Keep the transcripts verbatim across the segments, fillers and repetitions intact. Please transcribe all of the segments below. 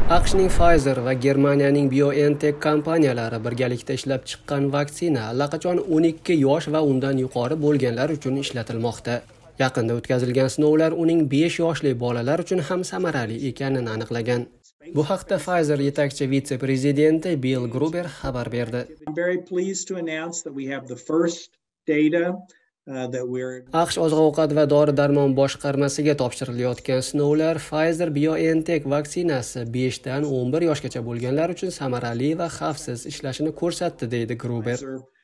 AQShning Pfizer va Germaniyaning BioNTech kompaniyalari birgalikda ishlab chiqqan vaksina allaqachon o'n ikki yosh va undan yuqori bo'lganlar uchun ishlatilmoqda. Yaqinda o'tkazilgan sinovlar uning besh yoshli bolalar uchun ham samarali ekanini aniqlagan. Bu haqda Pfizer yetakchi vitse-prezidenti Bill Gruber xabar berdi. AQSh oziq-ovqat va dori-darmon boshqarmasiga topshirilayotgan sinovlar Pfizer BioNTech vaksinasi besh dan o'n bir yoshgacha bo'lganlar uchun samarali va xavfsiz ishlashini ko'rsatdi, deydi Gruber.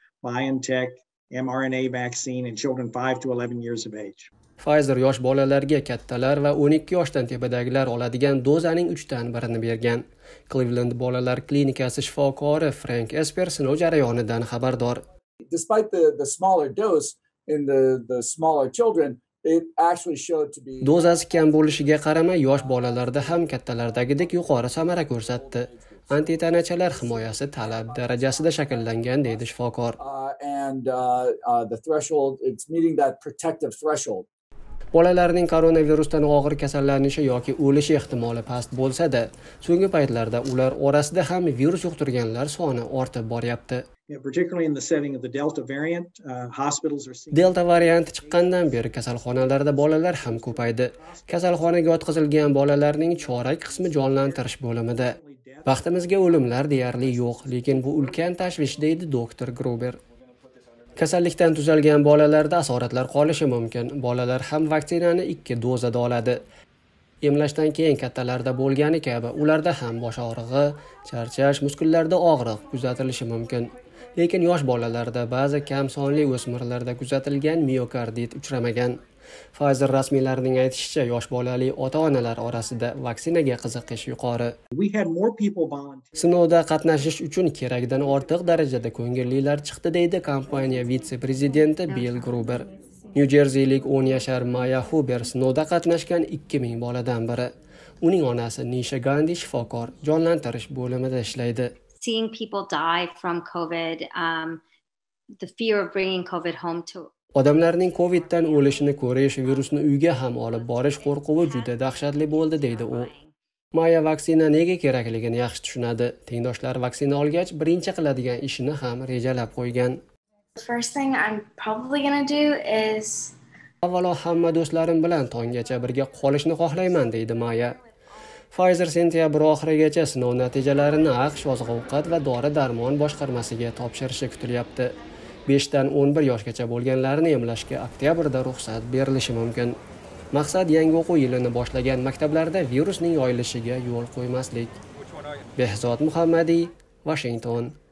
Pfizer yosh bolalarga kattalar va o'n ikki yoshdan tepadagilar oladigan dozaning uch dan birini bergan. Cleveland bolalar klinikasi shifokori Frank Esper sinov jarayonidan xabardor. Despite the, the smaller dose in the, the smaller children, it actually showed to be... Dozasi kam bo'lishiga qaramay, yosh bolalarda ham kattalardagidek yuqori samara ko'rsatdi. Antitanachalar himoyasi talab darajasida shakllangan, deydi shifokor. Uh, and uh, uh, the threshold, it's meeting that protective threshold. Bolalarning koronavirusdan og'ir kasallanishi yoki o'lishi ehtimoli past bo'lsa-da, so'nggi paytlarda ular orasida ham virus yuqtirganlar soni ortib boryapti. Delta varianti chiqqandan beri kasalxonalarda bolalar ham ko'paydi. Kasalxonaga yotqizilgan bolalarning chorak qismi jonlantirish bo'limida. Vaqtimizga o'limlar deyarli yo'q, lekin bu ulkan tashvish, deydi doktor Gruber. Kasallikdan tuzalgan bolalarda asoratlar qolishi mumkin. Bolalar ham vaksinani ikki dozada oladi. Emlashdan keyin kattalarda bo'lgani kabi ularda ham bosh og'rig'i, charchash, muskullarda og'riq kuzatilishi mumkin. Lekin yosh bolalarda ba'zi kam sonli o'smirlarda kuzatilgan miokardit uchramagan. Pfizer rasmiylarining aytishicha, yosh bolali ota-onalar orasida vaksinaga qiziqish yuqori. Sinovda qatnashish uchun kerakdan ortiq darajada ko'ngillilar chiqdi, deydi kompaniya vitse-prezidenti Bill Gruber. Nyu-Jerseylik o'n yashar Maya Huber sinovda qatnashgan ikki ming boladan biri. Uning onasi Nisha Gandhi shifokor, jonlantirish bo'limida ishlaydi. Seeing people die from COVID, um, the fear of bringing COVID home to Odamlarning Coviddan o'lishini ko'rish, virusni uyga ham olib borish qo'rquvi juda dahshatli bo'ldi, deydi u. Maya vaksina nega kerakligini yaxshi tushunadi. Tengdoshlari vaksina olgach, birinchi qiladigan ishini ham rejalab qo'ygan. Avvalo hamma do'stlarim bilan tonggacha birga qolishni xohlayman, deydi Maya. Pfizer sentyabr oxirigacha sinov natijalarini AQSh oziq-ovqat va dori-darmon boshqarmasiga topshirishi kutilyapti. besh dan o'n bir yoshgacha bo'lganlarni emlashga oktyabrda ruxsat berilishi mumkin. Maqsad yangi o'quv yilini boshlagan maktablarda virusning yoyilishiga yo'l qo'ymaslik. Behzod Muhammadiy, Washington.